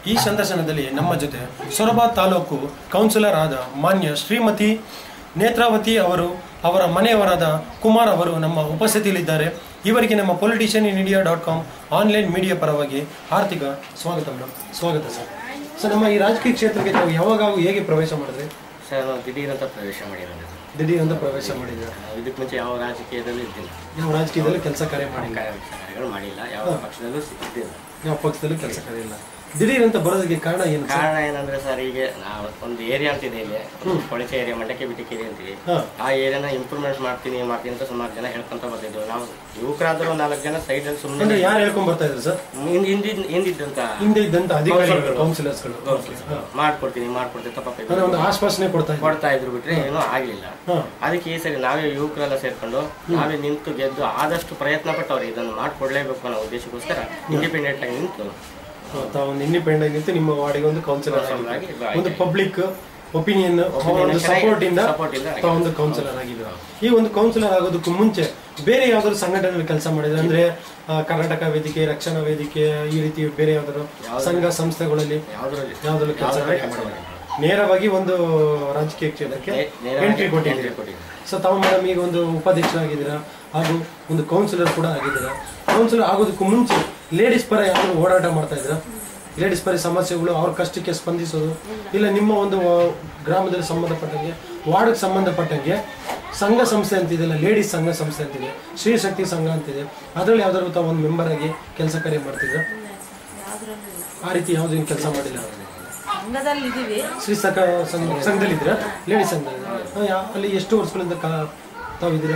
ಈ ಸಂದರ್ಶನದಲ್ಲಿ ನಮ್ಮ ಜೊತೆ ಸೊರಬ ತಾಲೂಕು ಕೌನ್ಸಿಲರ್ ಆದ ಮಾನ್ಯ ಶ್ರೀಮತಿ ನೇತ್ರಾವತಿ ಅವರು, ಅವರ ಮನೆಯವರಾದ ಕುಮಾರ್ ಅವರು ನಮ್ಮ ಉಪಸ್ಥಿತಿಯಲ್ಲಿದ್ದಾರೆ. ಇವರಿಗೆ ನಮ್ಮ politicianindia.com ಆನ್ಲೈನ್ ಮೀಡಿಯಾ ಪರವಾಗಿ ಆರ್ಥಿಕ ಸ್ವಾಗತ ಮೇಡಮ್. ಸ್ವಾಗತ ಸರ್. ಸರ್, ನಮ್ಮ ಈ ರಾಜಕೀಯ ಕ್ಷೇತ್ರಕ್ಕೆ ತಾವು ಯಾವಾಗ ಹೇಗೆ ಪ್ರವೇಶ ಮಾಡಿದ್ರಿ? ಸರ್, ನಾವು ದಿಢೀರಂತ ಪ್ರವೇಶ ಮಾಡಿರೋದು. ದಿಢೀರಂತ ಪ್ರವೇಶ ಮಾಡಿದ್ರೆ ಇದಕ್ಕೆ ಮುಂಚೆ ಯಾವ ರಾಜಕೀಯದಲ್ಲೂ ಇದ್ದಿಲ್ಲ. ಯಾವ ರಾಜಕೀಯದಲ್ಲಿ ಕೆಲಸ ಕಾರ್ಯ ಕಾರ್ಯಗಳು ಮಾಡಿಲ್ಲ. ಯಾವ ಪಕ್ಷದಲ್ಲೂ ಇದ್ದಿಲ್ಲ. ಯಾವ ಪಕ್ಷದಲ್ಲೂ ಕೆಲಸ ಕಾರ್ಯ ಇಲ್ಲ. ದಿಢೀರಂತ ಬರೋದಕ್ಕೆ ಕಾರಣ ಏನು? ಕಾರಣ ಏನಂದ್ರೆ ಸರ್, ಈಗ ನಾವು ಒಂದು ಏರಿಯಾ ಅಂತಿದೆ ಇಲ್ಲಿ, ಕೊಳಚೆ ಏರಿಯಾ, ಮಂಡಕ್ಕೆ ಬಿಟ್ಟಿಕೇರಿ ಅಂತೀವಿ. ಆ ಏರಿಯಾನ ಇಂಪ್ರೂವ್ಮೆಂಟ್ ಮಾಡ್ತೀನಿ ಅಂತ ಸುಮಾರು ಜನ ಹೇಳ್ಕೊಂತ ಬರ್ತಿದ್ವಿ. ನಾವು ಯುವಕರಾದ್ರೂ 4 ಜನ ಸೈಡ್ ಅಲ್ಲಿ ಸುಮ್ಮನೆ ಯಾರು ಹೇಳ್ಕೊಂಡ್ ಬರ್ತಾ ಇದ್ರು ಸರ್? ಹಿಂದೆ ಇದ್ದಂತ ಅಧಿಕಾರಿಗಳು, ಕೌನ್ಸಿಲರ್ಸ್ಗಳು ಮಾಡ್ಕೊಡ್ತೀನಿ ಒಂದು ಆಶ್ವಾಸನೆ ಕೊಡ್ತಾ ಇದ್ರು, ಬಿಟ್ರೆ ಏನೂ ಆಗ್ಲಿಲ್ಲ. ಅದಕ್ಕೆ ಈ ಸರಿ ನಾವೇ ಯುವಕರೆಲ್ಲ ಸೇರ್ಕೊಂಡು ನಾವೇ ನಿಂತು ಗೆದ್ದು ಆದಷ್ಟು ಪ್ರಯತ್ನ ಪಟ್ಟು ಅವ್ರಿಗೆ ಇದನ್ನು ಮಾಡ್ಕೊಡ್ಲೇಬೇಕು ಅನ್ನೋ ಉದ್ದೇಶಕ್ಕೋಸ್ಕರ ಇಂಡಿಪೆಂಡೆಂಟ್ ಆಗಿ ನಿಂತು ತಾವೊಂದು ಇಂಡಿಪೆಂಡೆಂಟ್ ನಿಂತು ನಿಮ್ಮ ವಾರ್ಡಿಗೆ ಒಂದು ಕೌನ್ಸಿಲರ್ ಆಗಿ, ಒಂದು ಪಬ್ಲಿಕ್ ಒಪಿನಿಯನ್ ಸಪೋರ್ಟ್ ಇಂದ ಒಂದು ಕೌನ್ಸಿಲರ್ ಆಗಿದ್ರು. ಈ ಒಂದು ಕೌನ್ಸಿಲರ್ ಆಗೋದಕ್ಕೂ ಮುಂಚೆ ಬೇರೆ ಯಾವ್ದಾದ್ರು ಸಂಘಟನೆ ಕೆಲಸ ಮಾಡಿದ್ರೆ, ಅಂದ್ರೆ ಕರ್ನಾಟಕ ವೇದಿಕೆ, ರಕ್ಷಣಾ ವೇದಿಕೆ, ಈ ರೀತಿ ಬೇರೆ ಯಾವ್ದಾದ್ರು ಸಂಘ ಸಂಸ್ಥೆಗಳಲ್ಲಿ ಯಾವ್ದಾದ್ರು ಕೆಲಸ ಮಾಡಿದ್ರೆ ನೇರವಾಗಿ ಒಂದು ರಾಜಕೀಯ ಕ್ಷೇತ್ರಕ್ಕೆ ಎಂಟ್ರಿ ಕೊಟ್ಟಿದ್ದೀರಿ. ಸೊ ತಾವು ಮೇಡಮ್ ಈಗ ಒಂದು ಉಪಾಧ್ಯಕ್ಷರಾಗಿದ್ದೀರಾ ಹಾಗೂ ಒಂದು ಕೌನ್ಸಿಲರ್ ಕೂಡ ಆಗಿದ್ದೀರಾ. ಕೌನ್ಸಿಲರ್ ಆಗೋದಕ್ಕೂ ಮುಂಚೆ ಲೇಡೀಸ್ ಪರ ಯಾರು ಓಡಾಟ ಮಾಡ್ತಾ ಇದ್ರ? ಲೇಡೀಸ್ ಪರ ಸಮಸ್ಯೆಗಳು, ಅವ್ರ ಕಷ್ಟಕ್ಕೆ ಸ್ಪಂದಿಸೋದು, ಇಲ್ಲ ನಿಮ್ಮ ಒಂದು ಗ್ರಾಮದಲ್ಲಿ ಸಂಬಂಧಪಟ್ಟಂಗೆ, ವಾರ್ಡ್ಗೆ ಸಂಬಂಧಪಟ್ಟಂಗೆ ಸಂಘ ಸಂಸ್ಥೆ ಅಂತಿದೆಯಲ್ಲ, ಲೇಡೀಸ್ ಸಂಘ ಸಂಸ್ಥೆ ಅಂತಿದೆ, ಸ್ತ್ರೀ ಶಕ್ತಿ ಸಂಘ ಅಂತಿದೆ, ಅದರಲ್ಲಿ ಯಾವ್ದಾದ್ರು ತಾವು ಒಂದು ಮೆಂಬರ್ ಆಗಿ ಕೆಲಸ ಕಾರ್ಯ ಮಾಡ್ತಿದ್ರ? ಆ ರೀತಿ ಯಾವುದೇನು ಕೆಲಸ ಮಾಡಿಲ್ಲ. ಶ್ರೀ ಸಂಘದಲ್ಲಿ ಇದ್ದೀರಾ? ಲೇಡೀಸ್ ಸಂಘದಲ್ಲಿ ಅಲ್ಲಿ ಎಷ್ಟು ವರ್ಷಗಳಿಂದ ತಾವಿದ್ದೀರಾ?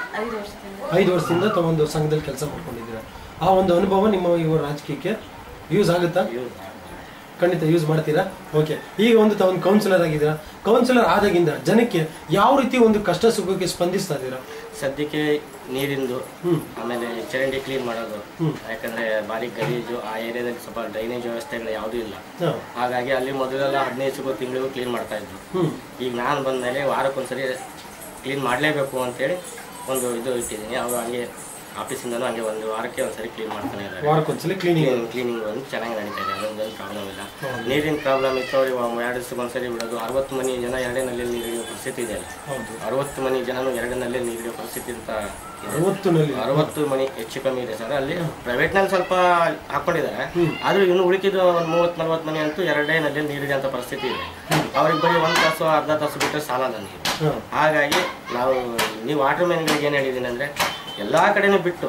5 ವರ್ಷದಿಂದ ತಾವೊಂದು ಸಂಘದಲ್ಲಿ ಕೆಲಸ ಮಾಡ್ಕೊಂಡಿದ್ದೀರಾ. ಆ ಒಂದು ಅನುಭವ ನಿಮ್ಮ ಇವ ರಾಜಕೀಯಕ್ಕೆ ಯೂಸ್ ಆಗುತ್ತಾ? ಖಂಡಿತ ಯೂಸ್ ಮಾಡ್ತೀರಾ. ಓಕೆ, ಈಗ ಒಂದು ತಾವೊಂದು ಕೌನ್ಸಿಲರ್ ಆಗಿದ್ದೀರಾ. ಕೌನ್ಸಿಲರ್ ಆದಾಗಿಂದ ಜನಕ್ಕೆ ಯಾವ ರೀತಿ ಒಂದು ಕಷ್ಟ ಸುಖಕ್ಕೆ ಸ್ಪಂದಿಸ್ತಾ ಇದ್ದೀರಾ? ಸದ್ಯಕ್ಕೆ ನೀರಿಂದು, ಆಮೇಲೆ ಚರಂಡಿ ಕ್ಲೀನ್ ಮಾಡೋದು, ಯಾಕಂದ್ರೆ ಬಾರಿ ಗಲೀಜು, ಆ ಏರಿಯಾದಲ್ಲಿ ಸ್ವಲ್ಪ ಡ್ರೈನೇಜ್ ವ್ಯವಸ್ಥೆಗಳು ಯಾವುದೂ ಇಲ್ಲ. ಹಾಗಾಗಿ ಅಲ್ಲಿ ಮೊದಲೆಲ್ಲ 15 ತಿಂಗಳಿಗೂ ಕ್ಲೀನ್ ಮಾಡ್ತಾ ಇದ್ರು. ಈಗ ನಾನು ಬಂದ್ಮೇಲೆ ವಾರಕ್ಕೊಂದ್ಸರಿ ಕ್ಲೀನ್ ಮಾಡಲೇಬೇಕು ಅಂತೇಳಿ ಒಂದು ಇದು ಇಟ್ಟಿದ್ದೀನಿ. ಅವರು ಹಂಗೆ ಆಫೀಸಿಂದನೂ ಹಂಗೆ ಒಂದು ವಾರಕ್ಕೆ ಒಂದ್ಸರಿ ಕ್ಲೀನ್ ಮಾಡ್ತಾನೆ ಇದ್ದಾರೆ. ವಾರಕ್ಕೊಂದ್ಸಲಿ ಕ್ಲೀನಿಂಗ್ ಒಂದು ಚೆನ್ನಾಗಿ ನಡೀತಾ ಇದೆ. ಅದೊಂದೇನು ಪ್ರಾಬ್ಲಮ್ ಇಲ್ಲ. ನೀರಿನ ಪ್ರಾಬ್ಲಮ್ ಇತ್ತು, ಅವ್ರಿಗೆ 2 ದಿವಸಕ್ಕೊಂದ್ಸರಿ ಬಿಡೋದು. 60 ಮನೆ ಜನ 2 ನಲ್ಲಿ ನೀರು ಹಿಡಿಯೋ ಪರಿಸ್ಥಿತಿ ಇದೆ. 60 ಮನೆ ಜನನು 2 ನಲ್ಲಿ ನೀರು ಹಿಡಿಯೋ ಪರಿಸ್ಥಿತಿ ಅಂತ 60 ಮನೆ ಹೆಚ್ಚು ಕಮ್ಮಿ ಇದೆ ಸರ್. ಅಲ್ಲಿ ಪ್ರೈವೇಟ್ ನಲ್ಲಿ ಸ್ವಲ್ಪ ಹಾಕೊಂಡಿದ್ದಾರೆ, ಆದ್ರೂ ಇನ್ನು ಉಳಿಕಿದ್ದು ಒಂದು 30-40 ಮನೆ ಅಂತೂ 2 ನಲ್ಲಿ ನೀರಿದೆ ಅಂತ ಪರಿಸ್ಥಿತಿ ಇದೆ. ಅವ್ರಿಗೆ ಬರೀ 1 ತಾಸು ಅರ್ಧ ತಾಸು ಬಿಟ್ಟರೆ ಸಾಲಲ್ಲ ನೀರು. ಹಾಗಾಗಿ ನೀವು ವಾಟರ್ ಮ್ಯಾನ್ಗಳಿಗೆ ಏನು ಹೇಳಿದ್ದೀನಿ ಅಂದ್ರೆ, ಎಲ್ಲಾ ಕಡೆನೂ ಬಿಟ್ಟು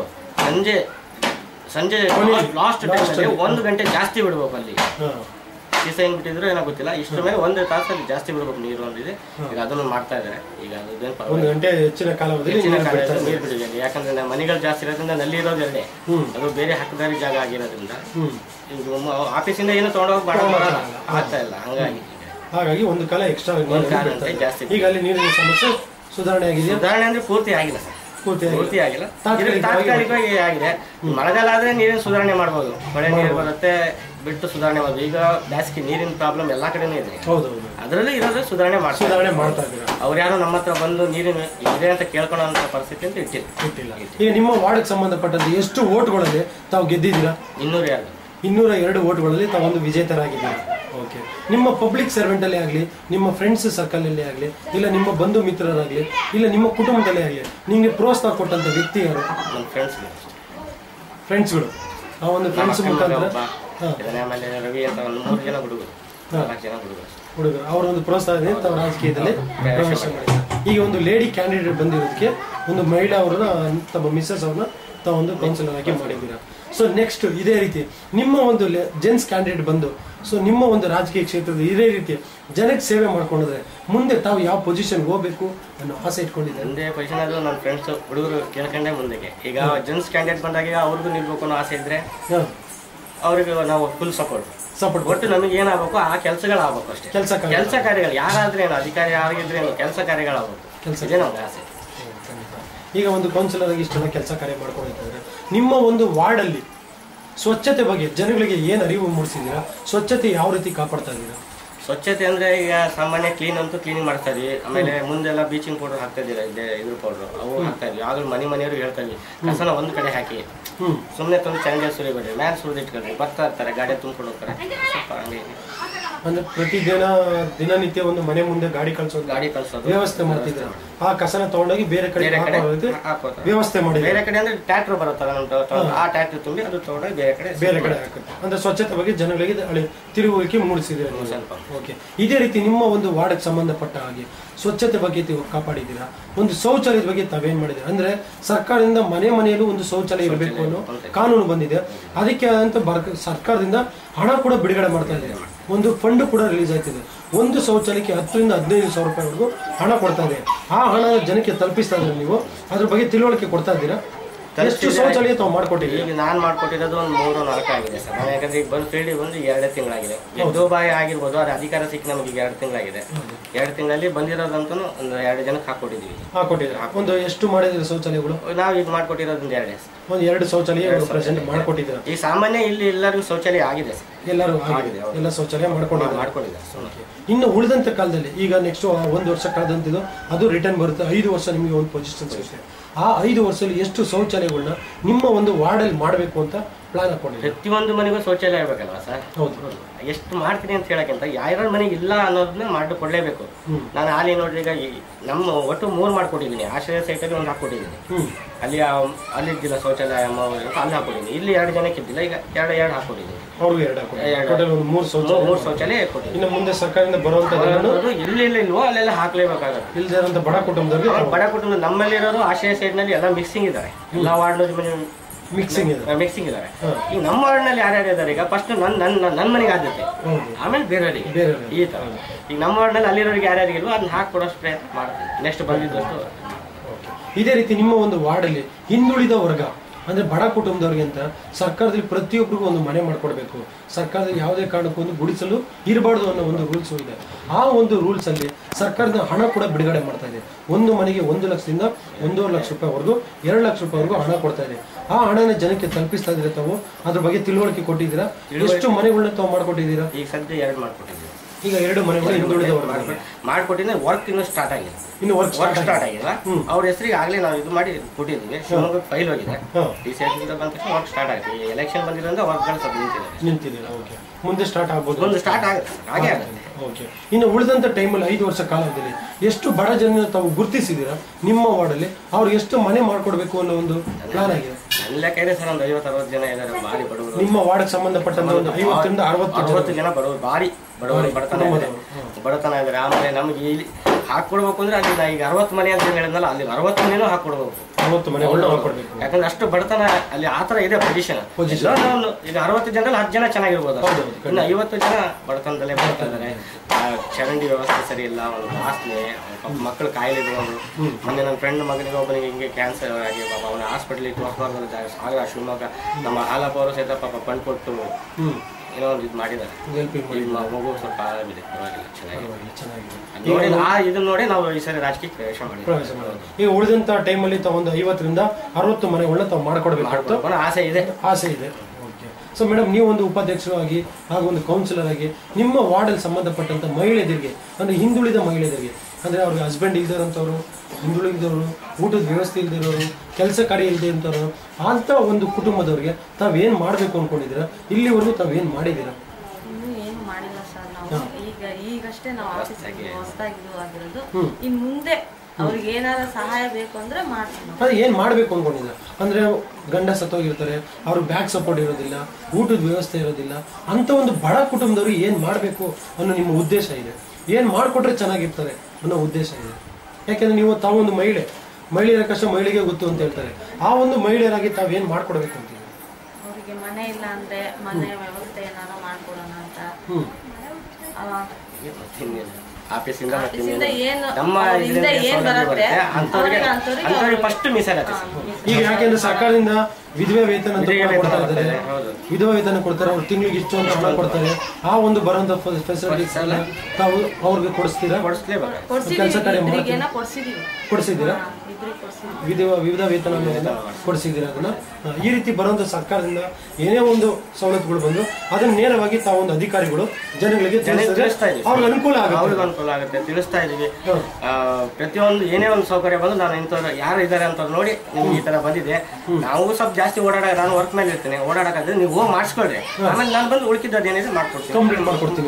ಸಂಜೆ ಲಾಸ್ಟ್ ಟೈಮಲ್ಲಿ 1 ಗಂಟೆ ಜಾಸ್ತಿ ಬಿಡ್ಬೇಕು. ಅಲ್ಲಿ ದಿವಸ ಹೆಂಗ್ ಬಿಟ್ಟಿದ್ರು ಏನೋ ಗೊತ್ತಿಲ್ಲ, ಇಷ್ಟರ ಮೇಲೆ 1 ತಾಸಲ್ಲಿ ಜಾಸ್ತಿ ಬಿಡ್ಬೇಕು ನೀರು ಅಂದಿದೆ. ಈಗ ಅದನ್ನು ಮಾಡ್ತಾ ಇದ್ದಾರೆ. ಈಗ ಹೆಚ್ಚಿನ ಕಾಲದಲ್ಲಿ ನೀರು ಬಿಟ್ಟಿದೆ. ಯಾಕಂದ್ರೆ ನಮ್ಮ ಮನೆಗಳು ಜಾಸ್ತಿ ಇರೋದ್ರಿಂದ ನಲ್ಲಿ ಇರೋದು 2, ಅದು ಬೇರೆ ಹಕ್ಕದಾರಿ ಜಾಗ ಆಗಿರೋದ್ರಿಂದ ಈಗ ಆಫೀಸಿಂದ ಏನು ತಗೊಂಡೋಗಿ ಬರೋಲ್ಲ, ಆಗ್ತಾ ಇಲ್ಲ. ಹಾಗಾಗಿ ಒಂದು ಕಾಲ ಎಕ್ಸ್ಟ್ರಾ ಜಾಸ್ತಿ. ಈಗ ಅಲ್ಲಿ ನೀರಿನ ಸಮಸ್ಯೆ ಸುಧಾರಣೆ ಆಗಿದೆ. ಸುಧಾರಣೆ ಅಂದ್ರೆ ಪೂರ್ತಿ ಆಗಿಲ್ಲ ಸರ್, ಪೂರ್ತಿ ಆಗಿಲ್ಲ, ತಾತ್ಕಾಲಿಕವಾಗಿ ಆಗಿದೆ. ಮಳೆಗಾಲ ಆದ್ರೆ ನೀರಿನ ಸುಧಾರಣೆ ಮಾಡ್ಬೋದು, ಮಳೆ ನೀರು ಬರುತ್ತೆ ಬಿಟ್ಟು ಸುಧಾರಣೆ ಮಾಡ್ಬೋದು. ಈಗ ಬೇಸಿಗೆ ನೀರಿನ ಪ್ರಾಬ್ಲಮ್ ಎಲ್ಲಾ ಕಡೆನೂ ಇದೆ, ಅದರಲ್ಲೂ ಇರೋದು ಸುಧಾರಣೆ ಮಾಡ್ತಾ ಇದ್ದಾರೆ. ಅವ್ರು ಯಾರು ನಮ್ಮ ಹತ್ರ ಬಂದು ನೀರಿನ ಇದೆ ಅಂತ ಕೇಳ್ಕೊಳ್ಳೋ ಪರಿಸ್ಥಿತಿ ಅಂತ ಇಟ್ಟಿಲ್ಲ. ಈಗ ನಿಮ್ಮ ವಾರ್ಡ್ಗೆ ಸಂಬಂಧಪಟ್ಟಂತೆ ಎಷ್ಟು ಓಟ್ಗಳಲ್ಲಿ ತಾವು ಗೆದ್ದಿದ್ದೀರಾ? 202 ಓಟ್ಗಳಲ್ಲಿ ತಾವೊಂದು ವಿಜೇತರಾಗಿದ್ದೀರಾ. ಓಕೆ, ನಿಮ್ಮ ಪಬ್ಲಿಕ್ ಸರ್ವೆಂಟ್ ಅಲ್ಲಿ ಆಗಲಿ, ನಿಮ್ಮ ಫ್ರೆಂಡ್ಸ್ ಸರ್ಕಲ್ ಅಲ್ಲಿ ಆಗಲಿ, ಇಲ್ಲ ನಿಮ್ಮ ಬಂಧು ಮಿತ್ರರಾಗಲಿ, ಇಲ್ಲ ನಿಮ್ಮ ಕುಟುಂಬದಲ್ಲೇ ಆಗಲಿ, ನಿಮಗೆ ಪ್ರೋತ್ಸಾಹ ಕೊಟ್ಟಂತ ವ್ಯಕ್ತಿ ಯಾರು? ಫ್ರೆಂಡ್ಸ್ಗಳು. ಆ ಒಂದು ಫ್ರೆಂಡ್ಸ್ ಮುಖಾಂತರ ರವಿ ಅಂತ 3 ಜನ ಹುಡುಗರು ಅವರ ಒಂದು ಪ್ರೋತ್ಸಾಹದಿಂದ ತಾವು ರಾಜಕೀಯದಲ್ಲಿ ಪ್ರವೇಶ ಮಾಡಿದ್ದಾರೆ. ಈಗ ಒಂದು ಲೇಡಿ ಕ್ಯಾಂಡಿಡೇಟ್ ಬಂದಿರೋದಕ್ಕೆ ಒಂದು ಮಹಿಳಾ ಅವರನ್ನ, ತಮ್ಮ ಮಿಸ್ಸಸ್ ಅವ್ರನ್ನ ತಾವೊಂದು ಕೌನ್ಸಿಲರ್ ಆಗಿ ಮಾಡಿದ್ದೀರಾ. ಸೊ ನೆಕ್ಸ್ಟ್ ಇದೇ ರೀತಿ ನಿಮ್ಮ ಒಂದು ಜೆಂಟ್ಸ್ ಕ್ಯಾಂಡಿಡೇಟ್ ಬಂದು, ಸೊ ನಿಮ್ಮ ಒಂದು ರಾಜಕೀಯ ಕ್ಷೇತ್ರದ ಇದೇ ರೀತಿ ಜನಕ್ಕೆ ಸೇವೆ ಮಾಡ್ಕೊಂಡಿದ್ರೆ ಮುಂದೆ ತಾವು ಯಾವ ಪೊಸಿಷನ್ ಹೋಗ್ಬೇಕು ಅನ್ನೋ ಆಸೆ ಇಟ್ಕೊಂಡಿದ್ದಾರೆ? ಮುಂದೆ ಪೊಸಿಷನ್ ಅದು ನನ್ನ ಫ್ರೆಂಡ್ಸ್ ಹುಡುಗರು ಕೇಳ್ಕೊಂಡೆ ಮುಂದೆಗೆ. ಈಗ ಜೆಂಟ್ಸ್ ಕ್ಯಾಂಡಿಡೇಟ್ ಬಂದಾಗ ಅವ್ರಿಗೂ ನಿಲ್ಬೇಕು ಅನ್ನೋ ಆಸೆ ಇದ್ರೆ ಅವ್ರಿಗೆ ನಾವು ಫುಲ್ ಸಪೋರ್ಟ್ ಒಟ್ಟು ನಮಗೆ ಏನಾಗಬೇಕು ಆ ಕೆಲಸಗಳಾಗಬೇಕು ಅಷ್ಟೇ. ಕೆಲಸ ಕಾರ್ಯಗಳು ಯಾರಾದ್ರೆ ಏನು, ಅಧಿಕಾರಿ ಯಾರಿಗಿದ್ರೆ ಏನು, ಕೆಲಸ ಕಾರ್ಯಗಳಾಗಬೇಕು, ಇದೇ ನಮ್ಗೆ ಆಸೆ. ಈಗ ಒಂದು ಕೌನ್ಸಿಲರ್ ಆಗಿ ಇಷ್ಟೆಲ್ಲ ಕೆಲಸ ಕಾರ್ಯ ಮಾಡ್ಕೊಂಡಿದ್ದಾರೆ. ನಿಮ್ಮ ಒಂದು ವಾರ್ಡಲ್ಲಿ ಸ್ವಚ್ಛತೆ ಬಗ್ಗೆ ಜನಗಳಿಗೆ ಏನು ಅರಿವು ಮೂಡಿಸಿದ್ದೀರಾ? ಸ್ವಚ್ಛತೆ ಯಾವ ರೀತಿ ಕಾಪಾಡ್ತಾ ಇದ್ದೀರಾ? ಸ್ವಚ್ಛತೆ ಅಂದ್ರೆ ಈಗ ಸಾಮಾನ್ಯ ಕ್ಲೀನ್ ಅಂತೂ ಕ್ಲೀನಿಂಗ್ ಮಾಡ್ತಾ ಇದ್ವಿ. ಆಮೇಲೆ ಮುಂದೆಲ್ಲ ಬ್ಲೀಚಿಂಗ್ ಪೌಡರ್ ಹಾಕ್ತಾ ಇದ್ದೀರಾ, ಇದ್ರ ಪೌಡರ್ ಅವು ಹಾಕ್ತಾ ಇದ್ವಿ. ಆದ್ರೂ ಮನೆಯವರು ಹೇಳ್ತಾ ಇದ್ವಿ ಕಸನ ಒಂದ್ ಕಡೆ ಹಾಕಿ, ಸುಮ್ಮನೆ ತಂದು ಚರಂಡಿ ಸುರಿಬೇಡ್ರಿ, ಮ್ಯಾಲೆ ಸುರಿದಿಟ್ಕೊಳ್ರಿ, ಬರ್ತಾ ಇರ್ತಾರೆ ಗಾಡಿ ತುಂಬ್ಕೊಂಡು ಹೋಗ್ತಾರೆ. ಸ್ವಲ್ಪ ಹಂಗೆ ಅಂದ್ರೆ ಪ್ರತಿ ದಿನನಿತ್ಯ ಒಂದು ಮನೆ ಮುಂದೆ ಗಾಡಿ ಕಳ್ಸೋದು ವ್ಯವಸ್ಥೆ ಮಾಡ್ತಿದ್ರು. ಆ ಕಸನ ತಗೊಂಡೋಗಿ ಬೇರೆ ಕಡೆ ವ್ಯವಸ್ಥೆ ಮಾಡಿ, ಬೇರೆ ಕಡೆ ಅಂದ್ರೆ ಟ್ರ್ಯಾಕ್ಟರ್ ಬರುತ್ತಲ್ಲ ಆ ಟ್ರ್ಯಾಕ್ಟರ್ ತುಂಬಿ ಅದು ತಗೊಂಡೋಗಿ ಬೇರೆ ಕಡೆ ಹಾಕುತ್ತೆ. ಅಂದ್ರೆ ಸ್ವಚ್ಛತೆ ಬಗ್ಗೆ ಜನಗಳಿಗೆ ತಿರುಗುವಿಕೆ ಮೂಡಿಸಿದ್ರೆ ಸ್ವಲ್ಪ. ಓಕೆ, ಇದೇ ರೀತಿ ನಿಮ್ಮ ಒಂದು ವಾರ್ಡ್ಗೆ ಸಂಬಂಧಪಟ್ಟ ಹಾಗೆ ಸ್ವಚ್ಛತೆ ಬಗ್ಗೆ ಕಾಪಾಡಿದ್ದೀರಾ. ಒಂದು ಶೌಚಾಲಯದ ಬಗ್ಗೆ ತಾವೇನ್ ಮಾಡಿದ್ದೀರಾ ಅಂದ್ರೆ ಸರ್ಕಾರದಿಂದ ಮನೆಯಲ್ಲೂ ಒಂದು ಶೌಚಾಲಯ ಇರಬೇಕು ಅನ್ನೋ ಕಾನೂನು ಬಂದಿದೆ. ಅದಕ್ಕೆ ಆದಂತ ಸರ್ಕಾರದಿಂದ ಹಣ ಕೂಡ ಬಿಡುಗಡೆ ಮಾಡ್ತಾ ಇದೆ. ಒಂದು ಫಂಡ್ ಕೂಡ ರಿಲೀಸ್ ಆಗ್ತಿದೆ. ಒಂದು ಶೌಚಾಲಯಕ್ಕೆ 10,000 ರಿಂದ 15,000 ರೂಪಾಯಿವರೆಗೂ ಹಣ ಕೊಡ್ತಾ ಇದೆ. ಆ ಹಣ ಜನಕ್ಕೆ ತಲುಪಿಸ್ತಾ ಇದ್ರೆ ನೀವು ಅದ್ರ ಬಗ್ಗೆ ತಿಳುವಳಿಕೆ ಕೊಡ್ತಾ ಇದ್ದೀರಾ? ಎಷ್ಟು ಶೌಚಾಲಯ ತಾವು ಮಾಡ್ಕೊಟ್ಟಿದ್ದೀರಿ? ಈಗ ನಾನು ಮಾಡ್ಕೊಟ್ಟಿರೋದು ಒಂದು 3-4 ಆಗಿದೆ ಸರ್. ನಾನು ಯಾಕಂದ್ರೆ ಈಗ ಬಂದು ಫೀಲ್ಡಿಗೆ ಬಂದು 2 ತಿಂಗಳಾಗಿದೆ. ದುಬಾಯಿ ಆಗಿರ್ಬೋದು, ಅದು ಅಧಿಕಾರ ಸಿಕ್ಕಿ ನಮಗೆ ಈಗ 2 ತಿಂಗಳಾಗಿದೆ. 2 ತಿಂಗಳಲ್ಲಿ ಬಂದಿರೋದಂತೂ ಒಂದು 2 ಜನಕ್ಕೆ ಹಾಕೊಟ್ಟಿದ್ದೀವಿ. ಒಂದು ಎಷ್ಟು ಮಾಡಿದ್ರೆ ಶೌಚಾಲಯಗಳು? ನಾವು ಈಗ ಮಾಡ್ಕೊಟ್ಟಿರೋದು 2 ಒಂದು 2 ಶೌಚಾಲಯ ಪ್ರೆಸೆಂಟ್ ಮಾಡ್ಕೊಟ್ಟಿದ್ದೀರಾ? ಈ ಸಾಮಾನ್ಯ ಇಲ್ಲಿ ಎಲ್ಲರಿಗೂ ಶೌಚಾಲಯ ಆಗಿದೆ ಸರ್. ಎಲ್ಲರೂ ಎಲ್ಲ ಶೌಚಾಲಯ ಮಾಡ್ಕೊಂಡಿದ್ದಾರೆ. ಇನ್ನು ಉಳಿದಂತ ಕಾಲದಲ್ಲಿ ಈಗ ನೆಕ್ಸ್ಟ್ 1 ವರ್ಷ ಕಳೆದಂತಿದ್ದು ಅದು ರಿಟರ್ನ್ ಬರುತ್ತೆ. 5 ವರ್ಷ ನಿಮಗೆ ಒಂದು ಪೊಸಿಷನ್ ಸಿಗುತ್ತೆ. ಆ 5 ವರ್ಷದಲ್ಲಿ ಎಷ್ಟು ಶೌಚಾಲಯಗಳನ್ನ ನಿಮ್ಮ ಒಂದು ವಾರ್ಡಲ್ಲಿ ಮಾಡಬೇಕು ಅಂತ ಪ್ಲಾನ್ ಹಾಕೊಂಡಿದ್ದೀವಿ? ಪ್ರತಿಯೊಂದು ಮನೆಗೂ ಶೌಚಾಲಯ ಇರಬೇಕಲ್ವಾ ಸರ್? ಹೌದು. ಎಷ್ಟು ಮಾಡ್ತೀನಿ ಅಂತ ಹೇಳಕ್ಕಿಂತ ಯಾರ್ಯಾರ ಮನೆಗೆ ಇಲ್ಲ ಅನ್ನೋದನ್ನ ಮಾಡಿ ಕೊಡಲೇಬೇಕು. ನಾನು ಅಲ್ಲಿ ನೋಡ್ರಿ, ಈಗ ನಮ್ಮ ಒಟ್ಟು 3 ಮಾಡ್ಕೊಟ್ಟಿದ್ದೀನಿ. ಆಶ್ರಯ ಸೈಟಲ್ಲಿ 1 ಹಾಕೊಟ್ಟಿದ್ದೀನಿ. ಅಲ್ಲಿದ್ದಿಲ್ಲ ಶೌಚಾಲಯ ಅಲ್ಲಿ ಹಾಕೊಟ್ಟಿದ್ದೀನಿ. ಇಲ್ಲಿ 2 ಜನಕ್ಕೆ ಇದ್ದಿಲ್ಲ, ಈಗ 2 ಹಾಕೊಟ್ಟಿದ್ದೀನಿ. ಮೂರು ಶೌಚಾಲಯ ಕೊಟ್ಟಿದ್ದೀನಿ. ಇನ್ನು ಮುಂದೆ ಸರ್ಕಾರದಿಂದ ಬರುವಂತದ್ದು ಇಲ್ವೋ ಅಲ್ಲೆಲ್ಲ ಹಾಕ್ಲೇಬೇಕಾಗುತ್ತೆ. ಇಲ್ದಿರೋಂಥ ಬಡ ಕುಟುಂಬದವ್ರಿಗೆ ನಮ್ಮಲ್ಲಿರೋರು ಆಶ್ರಯ ಸೈಡ್ ನಲ್ಲಿ ಎಲ್ಲ ಮಿಕ್ಸಿಂಗ್ ಇದ್ದಾರೆ. ಎಲ್ಲ ವಾರ್ಡ್ ಮಿಕ್ಸಿಂಗ್ ಇದ್ದಾರೆ. ಈಗ ನಮ್ಮ ವಾರ್ಡ್ನಲ್ಲಿ ಯಾರ್ಯಾರು ಇದ್ದಾರೆ, ಈಗ ಫಸ್ಟ್ ನನ್ನ ಮನೆಗೆ ಆದ್ಯತೆ, ಆಮೇಲೆ ಬೇರೆಯವರಿಗೆ, ಈ ತರ. ಈಗ ನಮ್ಮ ವಾರ್ಡ್ನಲ್ಲಿ ಅಲ್ಲಿರೋರಿಗೆ ಯಾರ್ಯಾರಿಗೆ ಇಲ್ವೋ ಅದನ್ನ ಹಾಕೊಡೋಷ್ಟು ಪ್ರಯತ್ನ ಮಾಡ್ತೀವಿ. ನೆಕ್ಸ್ಟ್ ಬಂದಿದ್ದಷ್ಟು. ಇದೇ ರೀತಿ ನಿಮ್ಮ ಒಂದು ವಾರ್ಡಲ್ಲಿ ಹಿಂದುಳಿದ ವರ್ಗ ಅಂದ್ರೆ ಬಡ ಕುಟುಂಬದವ್ರಿಗೆ ಅಂತ ಸರ್ಕಾರದಲ್ಲಿ ಪ್ರತಿಯೊಬ್ಬರಿಗೂ ಒಂದು ಮನೆ ಮಾಡ್ಕೊಡ್ಬೇಕು. ಸರ್ಕಾರದಲ್ಲಿ ಯಾವುದೇ ಕಾರಣಕ್ಕೂ ಒಂದು ಗುಡಿಸಲು ಇರಬಾರ್ದು ಅನ್ನೋ ಒಂದು ರೂಲ್ಸ್ ಇದೆ. ಆ ಒಂದು ರೂಲ್ಸ್ ಅಲ್ಲಿ ಸರ್ಕಾರದ ಹಣ ಕೂಡ ಬಿಡುಗಡೆ ಮಾಡ್ತಾ ಇದೆ. ಒಂದು ಮನೆಗೆ 1 ಲಕ್ಷದಿಂದ 1.5 ಲಕ್ಷ ರೂಪಾಯಿವರೆಗೂ 2 ಲಕ್ಷ ರೂಪಾಯಿವರೆಗೂ ಹಣ ಕೊಡ್ತಾ ಇದೆ. ಆ ಹಣನ ಜನಕ್ಕೆ ತಲುಪಿಸ್ತಾ ಇದ್ರೆ ತಾವು ಅದ್ರ ಬಗ್ಗೆ ತಿಳುವಳಿಕೆ ಕೊಟ್ಟಿದ್ದೀರಾ? ಎಷ್ಟು ಮನೆಗಳನ್ನ ತಾವು ಮಾಡ್ಕೊಟ್ಟಿದ್ದೀರಾ? ಈಗ ಸದ್ಯ 2 ಮಾಡ್ಕೊಟ್ಟಿದ್ದೀವಿ. ಈಗ 2 ಮನೆಗಳು ಹಿಂದುಳಿದ ಮಾಡ್ಕೊಟ್ಟಿದ್ರೆ ವರ್ಕ್ ಇನ್ನೂ ಸ್ಟಾರ್ಟ್ ಆಗಿದೆ. ವರ್ಕ್ ಸ್ಟಾರ್ಟ್ ಆಗಿಲ್ಲ. ಅವ್ರ ಹೆಸರಿಗೆ ಆಗ್ಲೇ ನಾವು ಇದು ಮಾಡಿ ಕೊಟ್ಟಿದ್ದೀವಿ. ಶಿವಮೊಗ್ಗ ಫೈಲ್ ಹೋಗಿದೆ. ಡಿಸಿಎಸ್ ಬಂದ ತಕ್ಷಣ ವರ್ಕ್ ಸ್ಟಾರ್ಟ್ ಆಗಿದೆ. ಎಲೆಕ್ಷನ್ ಬಂದಿರೋದ್ರಿಂದ ವರ್ಕ್ಗಳು ಸ್ವಲ್ಪ ನಿಂತಿದೆ. ಓಕೆ, ಮುಂದೆ ಸ್ಟಾರ್ಟ್ ಆಗ್ಬೋದು. ಮುಂದೆ ಸ್ಟಾರ್ಟ್ ಆಗುತ್ತೆ, ಹಾಗೆ ಆಗುತ್ತೆ. ಓಕೆ, ಇನ್ನು ಉಳಿದಂತ ಟೈಮಲ್ಲಿ 5 ವರ್ಷ ಕಾಲದಲ್ಲಿ ಎಷ್ಟು ಬಡ ಜನ ತಾವು ಗುರುತಿಸಿದ್ದೀರಾ ನಿಮ್ಮ ವಾರ್ಡಲ್ಲಿ? ಅವ್ರು ಎಷ್ಟು ಮನೆ ಮಾಡ್ಕೊಡ್ಬೇಕು ಅನ್ನೋ ಒಂದು ಪ್ಲಾನ್ ಆಗಿದೆ? ಎಲ್ಲ ಕೈ ಸರ್ ಒಂದು 50-60 ಜನ ಇದ್ದಾರೆ ಭಾರಿ ಬಡವರು. ನಿಮ್ಮ ವಾರ್ಡ್ಗೆ ಸಂಬಂಧಪಟ್ಟಂತ ಒಂದು 50 ರಿಂದ 60 ಜನ ಬಡವರು, ಭಾರಿ ಬಡವರು, ಬಡತನ ಇದ್ದಾರೆ. ಆಮೇಲೆ ನಮ್ಗೆ ಇಲ್ಲಿ ಹಾಕೊಡ್ಬೇಕು ಅಂದ್ರೆ ಅಲ್ಲಿ ಈಗ 60 ಮನೆ ಅಂತ ಹೇಳಿದ್ನಲ್ಲ, ಅಲ್ಲಿ 60 ಮನೆನೂ ಹಾಕೊಡ್ಬೇಕು. 60 ಮನೆ ಯಾಕಂದ್ರೆ ಅಷ್ಟು ಬಡತನ ಅಲ್ಲಿ ಆತರ ಇದೆ ಪೊಸಿಷನ್. ಈಗ 60 ಜನರಲ್ಲಿ 10 ಜನ ಚೆನ್ನಾಗಿರ್ಬೋದು. ಇನ್ನು 50 ಜನ ಬಡತನದಲ್ಲೇ ಬರ್ತಾ ಇದ್ದಾರೆ. ಚರಂಡಿ ವ್ಯವಸ್ಥೆ ಸರಿ ಇಲ್ಲ, ಒಂದು ವಾಸನೆ, ಮಕ್ಕಳು ಕಾಯಿಲೆ ಬರೋದು. ಮೊನ್ನೆ ನನ್ನ ಫ್ರೆಂಡ್ ಮಗನಿಗೆ ಒಬ್ಬನಿಗೆ ಹಿಂಗೆ ಕ್ಯಾನ್ಸರ್ ಆಗಿ ಪಾಪ ಅವನ ಹಾಸ್ಪಿಟಲಿಗೆ ತೋರಿಸ್ಬಾರ್ದು ಆಗ ಶಿವಮೊಗ್ಗ ನಮ್ಮ ಹಾಲಪ್ಪ ಅವರು ಸಹಿತ ಪಾಪ ಫಂಡ್ ಕೊಟ್ಟು ಏನೋ ಒಂದು ಇದು ಮಾಡಿದ್ದಾರೆ. ಮಗು ಸ್ವಲ್ಪ ಆರಾಮಿದೆ, ಪರವಾಗಿಲ್ಲ, ಚೆನ್ನಾಗಿದೆ. ಇದನ್ನ ನೋಡಿ ನಾವು ಈ ಸರಿ ರಾಜಕೀಯ ಪ್ರವೇಶ ಮಾಡಿದ್ವಿ. ಈಗ ಉಳಿದಂತ ಟೈಮಲ್ಲಿ ತಾವು ಒಂದು 50 ರಿಂದ 60 ಮನೆಗಳನ್ನ ತಾವು ಮಾಡ್ಕೊಡ್ಬೇಕು ಆಸೆ ಇದೆ. ಸೊ ಮೇಡಮ್, ನೀವು ಒಂದು ಉಪಾಧ್ಯಕ್ಷರಾಗಿ ಹಾಗೂ ಒಂದು ಕೌನ್ಸಿಲರ್ ಆಗಿ ನಿಮ್ಮ ವಾರ್ಡಲ್ಲಿ ಸಂಬಂಧಪಟ್ಟಂತ ಮಹಿಳೆಯರಿಗೆ ಅಂದ್ರೆ ಹಿಂದುಳಿದ ಮಹಿಳೆಯರಿಗೆ ಅಂದ್ರೆ ಅವ್ರಿಗೆ ಹಸ್ಬೆಂಡ್ ಇಲ್ದಿರೋಂಥವ್ರು, ಹಿಂದುಳಿದವರು, ಊಟದ ವ್ಯವಸ್ಥೆ ಇಲ್ದಿರೋರು, ಕೆಲಸ ಕಾರ್ಯ ಇಲ್ಲದೆ ಅಂತವ್ರು, ಅಂತ ಒಂದು ಕುಟುಂಬದವ್ರಿಗೆ ತಾವೇನ್ ಮಾಡ್ಬೇಕು ಅನ್ಕೊಂಡಿದ್ದೀರಾ? ಇಲ್ಲಿವರೆಗೂ ತಾವೇನ್ ಮಾಡಿದ್ದೀರಾ? ಏನು ಮಾಡಿಲ್ಲ ಸರ್. ನಾವು ಈಗಷ್ಟೇ ನಾವು ಆಫೀಸಿಗೆ ಹೊಸದಾಗಿ ಆಗಿರೋದು. ಇನ್ ಮುಂದೆ ಅವ್ರಿಗೆ ಏನಾರ ಸಹಾಯ ಬೇಕು ಅಂದ್ರೆ ಮಾಡ್ತೀವಿ. ಅದೇ ಏನ್ ಮಾಡ್ಬೇಕು ಅನ್ಕೊಂಡಿದ್ದೀರಾ? ಅಂದ್ರೆ ಗಂಡ ಸತ್ತೋಗಿರ್ತಾರೆ, ಅವ್ರ ಬ್ಯಾಕ್ ಸಪೋರ್ಟ್ ಇರೋದಿಲ್ಲ, ಊಟದ ವ್ಯವಸ್ಥೆ ಇರೋದಿಲ್ಲ, ಅಂತ ಒಂದು ಬಡ ಕುಟುಂಬದವ್ರಿಗೆ ಏನ್ ಮಾಡ್ಬೇಕು ಅನ್ನೋ ನಿಮ್ಮ ಉದ್ದೇಶ ಇದೆ. ಏನ್ ಮಾಡ್ಕೊಟ್ರೆ ಚೆನ್ನಾಗಿರ್ತಾರೆ ಅನ್ನೋ ಉದ್ದೇಶ ಇದೆ. ಯಾಕೆಂದ್ರೆ ನೀವು ತಾವೊಂದು ಮಹಿಳೆಯರ ಕಷ್ಟ ಮಹಿಳೆಗೆ ಗೊತ್ತು ಅಂತ ಹೇಳ್ತಾರೆ. ಆ ಒಂದು ಮಹಿಳೆಯರಾಗಿ ತಾವೇನ್ ಮಾಡ್ಕೊಡ್ಬೇಕು ಅಂತೀವಿ? ಅವರಿಗೆ ಮನೆ ಇಲ್ಲ ಅಂದ್ರೆ ಮನೆ ವ್ಯವಸ್ಥೆ ಏನಾರ ಮಾಡ್ಕೊಡೋಣ ಅಂತ. ಆಫೀಸಿಂದ ನಮ್ಮ ಫಸ್ಟ್ ಮೀಸಲಾತಿ. ಈಗ ಯಾಕೆಂದ್ರೆ ಸರ್ಕಾರದಿಂದ ವಿಧವೆ ವೇತನ ಅಂತ ಕೊಡ್ತಾ ಇದ್ದಾರೆ, ವಿಧವಾ ವೇತನ ಕೊಡ್ತಾರೆ, ಅವ್ರು ತಿಂಗಳಿಗೆ ಇಷ್ಟು ಅಂತ ಹಣ ಕೊಡ್ತಾರೆ. ಆ ಒಂದು ಬರೋಂಥ ಫೆಸಿಲಿಟೀಸ್ ತಾವು ಅವ್ರಿಗೆ ಕೊಡಿಸ್ತೀರಾ? ಕೆಲಸ ಕಡೆ ಕೊಡಿಸಿದ್ದೀರಾ? ವಿವಿಧ ವೇತನ ಕೊಡಿಸಿದ್ದೀರಾ? ಅದನ್ನ ಈ ರೀತಿ ಬರುವಂತ ಸರ್ಕಾರದಿಂದ ಏನೇ ಒಂದು ಸವಲತ್ತುಗಳು ಬಂದು ಅದನ್ನ ನೇರವಾಗಿ ತಾವೊಂದು ಅಧಿಕಾರಿಗಳು ಜನಗಳಿಗೆ ಅವ್ರಿಗೆ ಅನುಕೂಲ ಆಗುತ್ತೆ ತಿಳಿಸ್ತಾ ಇದೀವಿ. ಪ್ರತಿಯೊಂದು ಏನೇ ಒಂದು ಸೌಕರ್ಯ ಬಂದು ನಾನು ಇಂಥವ್ರು ಯಾರು ಇದ್ದಾರೆ ಅಂತ ನೋಡಿ ನಿಮ್ಗೆ ಈ ತರ ಬಂದಿದೆ, ನಾವು ಸ್ವಲ್ಪ ಜಾಸ್ತಿ ನಾನು ವರ್ಕ್ ಮೇಲೆ ಇರ್ತೇನೆ, ಓಡಾಡಕ್ಕಾದ್ರೆ ನೀವು ಹೋಗಿ ಮಾಡಿಸ್ಕೊಳ್ರಿ, ಆಮೇಲೆ ನಾನು ಬಂದು ಉಳ್ಕಿದ್ದು ಏನಿದೆ ಕಂಪ್ಲೀಟ್ ಮಾಡ್ಕೊಡ್ತೀನಿ.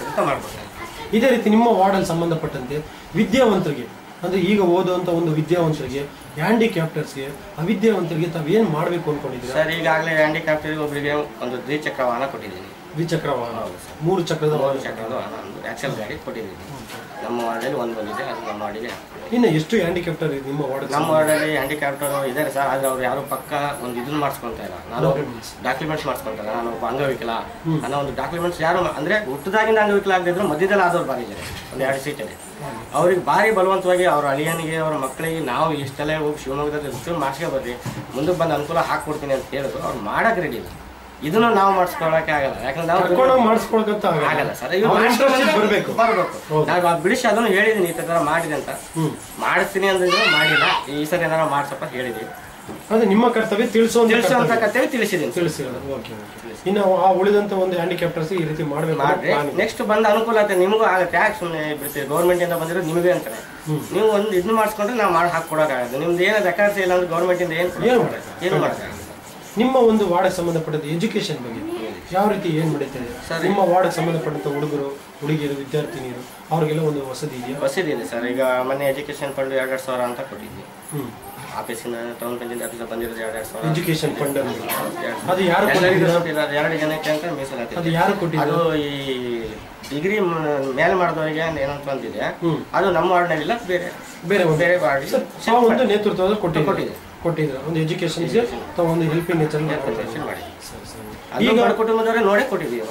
ಇದೇ ರೀತಿ ನಿಮ್ಮ ವಾರ್ಡಲ್ಲಿ ಸಂಬಂಧಪಟ್ಟಂತೆ ವಿದ್ಯಾವಂತರಿಗೆ ಅಂದ್ರೆ ಈಗ ಓದುವಂತ ಒಂದು ವಿದ್ಯಾವಂತರಿಗೆ, ಹ್ಯಾಂಡಿಕ್ಯಾಪ್ಟರ್ಸ್ಗೆ, ಅವಿದ್ಯಾವಂತರಿಗೆ ತಾವೇನ್ ಮಾಡ್ಬೇಕು ಅನ್ಕೊಂಡಿದ್ದೀರಾ? ಸರ್ ಈಗಾಗಲೇ ಹ್ಯಾಂಡಿಕ್ಯಾಪ್ಟರ್ಗೆ ಒಬ್ಬರಿಗೆ ಒಂದು ದ್ವಿಚಕ್ರ ವಾಹನ ಕೊಟ್ಟಿದ್ದೀನಿ. ದ್ವಿಚಕ್ರ ವಾಹನ, 3 ಚಕ್ರದ ವಾಹನ, ಒಂದು ಆಕ್ಸೆಲ್ ಗಾಡಿ ಕೊಟ್ಟಿದ್ದೀನಿ. ನಮ್ಮ ವಾರ್ಡಲ್ಲಿ ಒಂದು ಬಂದಿದೆ, ಅದು ನಮ್ಮ ವಾರ್ಡಿಗೆ. ಇನ್ನು ಎಷ್ಟು ಹ್ಯಾಂಡಿಕ್ಯಾಪ್ಟರ್ ನಿಮ್ಮ ವಾರ್ಡ್? ನಮ್ಮ ವಾರ್ಡಲ್ಲಿ ಹ್ಯಾಂಡಿಕ್ಯಾಪ್ಟರ್ ಇದ್ದಾರೆ ಸರ್, ಆದ್ರೆ ಅವ್ರು ಯಾರು ಪಕ್ಕ ಒಂದು ಇದನ್ನ ಮಾಡಿಸ್ಕೊಂತ ಇಲ್ಲ. ನಾನು ಡಾಕ್ಯುಮೆಂಟ್ಸ್ ಮಾಡಿಸ್ಕೊಂತಾರೆ, ನಾನು ಒಬ್ಬ ಅಂಗವಿಕಲ ಅನ್ನೋ ಒಂದು ಡಾಕ್ಯುಮೆಂಟ್ಸ್ ಯಾರು ಅಂದ್ರೆ ಹುಟ್ಟದಾಗಿಂದ ಅಂಗವಿಕಲ ಆಗದಿದ್ರು ಮಧ್ಯದಲ್ಲಿ ಆದವ್ರು ಬಾರಿದ್ದಾರೆ ಒಂದು 2 ಸೀಟಲ್ಲಿ. ಅವ್ರಿಗೆ ಭಾರಿ ಬಲವಂತವಾಗಿ ಅವ್ರ ಅಳಿಯನಿಗೆ ಅವ್ರ ಮಕ್ಕಳಿಗೆ ನಾವು ಇಷ್ಟೆಲ್ಲ ಹೋಗಿ ಶಿವಮೊಗ್ಗದಲ್ಲಿ ರಿಸೀವ್ ಮಾಡಿಸ್ಕೊ ಬರ್ರಿ, ಮುಂದಕ್ಕೆ ಬಂದು ಅನುಕೂಲ ಹಾಕ್ಕೊಡ್ತೀನಿ ಅಂತ ಹೇಳಿದ್ರು. ಅವ್ರು ಮಾಡಕ್ ರೆಡಿ ಇಲ್ಲ. ಇದನ್ನು ನಾವು ಮಾಡಿಸ್ಕೊಳಕ್ಕೆ ಆಗಲ್ಲ, ಯಾಕಂದ್ರೆ ನಾವು ಆಗಲ್ಲ ಸರ್. ಬರ್ಬೇಕು ನಾವು ಬಿಡಿಸಿ ಅದನ್ನು ಹೇಳಿದೀನಿ ಈ ತರ ಮಾಡಿದೆ ಅಂತ, ಮಾಡಿಸ್ತೀನಿ ಅಂದ್ರೆ ಮಾಡಿಲ್ಲ. ಈ ಸರಿ ಏನಾರ ಮಾಡ್ಸಪ್ಪ ಹೇಳಿದೀವಿ, ಅದು ನಿಮ್ಮ ಕರ್ತವ್ಯ ತಿಳಿಸುವಂತ ಕರ್ತವ್ಯ ತಿಳಿಸಿದ್ದೀನಿ. ಇನ್ನು ಆ ಉಳಿದಂತ ಒಂದು ಹ್ಯಾಂಡಿಕ್ಯಾಪ್ಟರ್ಸ್ ಈ ರೀತಿ ಮಾಡ್ಬೇಕು. ನೆಕ್ಸ್ಟ್ ಬಂದ ಅನುಕೂಲ ಆಗುತ್ತೆ, ನಿಮಗೂ ಆಗುತ್ತೆ. ಯಾಕೆ ಸುಮ್ಮನೆ ಬಿಡ್ತೀವಿ, ಗೌರ್ಮೆಂಟ್ ಇಂದ ಬಂದಿರೋದು ನಿಮಗೆ ಅಂತಾರೆ. ನೀವು ಒಂದು ಇದನ್ನ ಮಾಡಿಸ್ಕೊಂಡ್ರೆ ನಾವು ಮಾಡಿ ಹಾಕೊಡಕ್ಕಾಗತ್ತೆ. ನಿಮ್ದು ಏನೋ ರೆಕಾರ್ಡ್ಸ್ ಇಲ್ಲ ಅಂದ್ರೆ ಗೌರ್ಮೆಂಟ್ ಇಂದ ಏನು ಮಾಡೋಕ್ಕಾಗಲ್ಲ. ನಿಮ್ಮ ಒಂದು ವಾರ್ಡ್ ಸಂಬಂಧಪಟ್ಟಂತ ಎಜುಕೇಶನ್ ಬಗ್ಗೆ ಯಾವ ರೀತಿ ಏನ್ ನಡೀತಾ ಇದೆ? ನಿಮ್ಮ ವಾರ್ಡ್ ಸಂಬಂಧಪಟ್ಟಂತ ಹುಡುಗರು, ಹುಡುಗಿಯರು, ವಿದ್ಯಾರ್ಥಿನಿಯರು ಅವ್ರಿಗೆಲ್ಲ ಒಂದು ವಸತಿ ಇದೆಯಾ? ವಸತಿ ಇದೆ ಸರ್. ಈಗ ಮೊನ್ನೆ ಎಜುಕೇಶನ್ ಫಂಡ್ 2,000 ಸಾವಿರ ಅಂತ ಕೊಟ್ಟಿದ್ವಿ. ಆಫೀಸಿನ ಟೌನ್ ಪಂಚಾಯತ್ ಆಫೀಸ್ ಬಂದಿರೋದು 2,000 ಸಾವಿರ ಎಜುಕೇಶನ್ ಫಂಡ್. ಅದು ಯಾರು 2 ಜನಕ್ಕೆ ಅಂತ ಮೀಸಲಾತಿ. ಅದು ಯಾರು ಕೊಟ್ಟಿದ್ದು? ಅದು ಈ ಡಿಗ್ರಿ ಮೇಲೆ ಮಾಡಿದವರಿಗೆ ಏನಂತ ಬಂದಿದೆ, ಅದು ನಮ್ಮ ವಾರ್ಡ್ನಲ್ಲಿ ಇಲ್ಲ, ಬೇರೆ ಒಂದು ನೇತೃತ್ವದಲ್ಲಿ ಕೊಟ್ಟಿದ್ರು ಒಂದು ಎಜುಕೇಶನ್ಗೆ ಒಂದು ಹೆಲ್ಪಿಂಗ್ ನೇಚರ್ ಮಾಡಿ. ಈಗ ಬಡ ಕುಟುಂಬದವರೇ ನೋಡೇ ಕೊಟ್ಟಿದ್ದೀವಿ.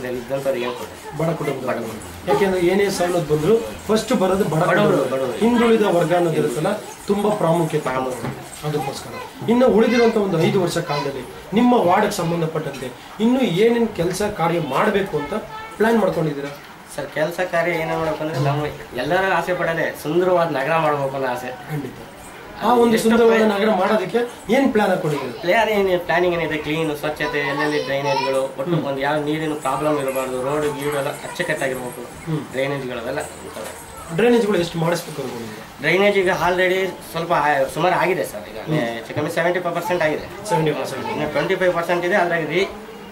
ಬಡ ಕುಟುಂಬ, ಯಾಕೆಂದ್ರೆ ಏನೇ ಸವಲತ್ತು ಬಂದ್ರು ಫಸ್ಟ್ ಬರೋದು ಬಡವರು, ಹಿಂದುಳಿದ ವರ್ಗ ಅನ್ನೋದಿರುತ್ತಲ್ಲ, ತುಂಬಾ ಪ್ರಾಮುಖ್ಯತೆ ಅದಕ್ಕೋಸ್ಕರ. ಇನ್ನು ಉಳಿದಿರುವಂತ ಒಂದು 5 ವರ್ಷ ಕಾಲದಲ್ಲಿ ನಿಮ್ಮ ವಾರ್ಡ್ಗೆ ಸಂಬಂಧಪಟ್ಟಂತೆ ಇನ್ನು ಏನೇನು ಕೆಲಸ ಕಾರ್ಯ ಮಾಡಬೇಕು ಅಂತ ಪ್ಲಾನ್ ಮಾಡ್ಕೊಂಡಿದ್ದೀರಾ? ಸರ್ ಕೆಲಸ ಕಾರ್ಯ ಏನೇನು ಮಾಡ್ಬೇಕಂದ್ರೆ ನಮ್ಮ ಎಲ್ಲರ ಆಸೆ ಪಡೋದೇ ಸುಂದರವಾದ ನಗರ ಮಾಡ್ಬೇಕು ಅನ್ನೋ ಆಸೆ. ಖಂಡಿತ. ಆ ಒಂದು ಸುಂದರವಾದ ನಗರ ಮಾಡೋದಕ್ಕೆ ಏನ್ ಪ್ಲಾನ್ ಹಾಕೊಂಡಿದ್ದೀರಿ? ಪ್ಲಾನಿಂಗ್ ಏನಿದೆ, ಕ್ಲೀನ್, ಸ್ವಚ್ಛತೆ, ಎಲ್ಲೆಲ್ಲಿ ಡ್ರೈನೇಜ್ಗಳು, ಒಟ್ಟು ಒಂದು ಯಾವ ನೀರಿನ ಪ್ರಾಬ್ಲಮ್ ಇರಬಾರ್ದು, ರೋಡ್ ಗೀಡು ಎಲ್ಲ ಅಚ್ಚುಕಟ್ಟಾಗಿರ್ಬೇಕು, ಡ್ರೈನೇಜ್ಗಳೆಲ್ಲ. ಡ್ರೈನೇಜ್ಗಳು ಎಷ್ಟು ಮಾಡಿಸ್ಬೇಕು? ಡ್ರೈನೇಜ್ ಈಗ ಆಲ್ರೆಡಿ ಸ್ವಲ್ಪ ಸುಮಾರು ಆಗಿದೆ ಸರ್. ಈಗ ಕಮ್ಮಿ 75% ಆಗಿದೆ, 25% ಇದೆ. ಅದ್ರಾಗ